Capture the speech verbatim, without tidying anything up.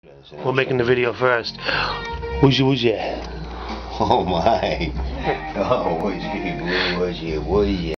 We're making the video first. Wooshie, wooshie. Oh my. Oh, wooshie, wooshie, wooshie.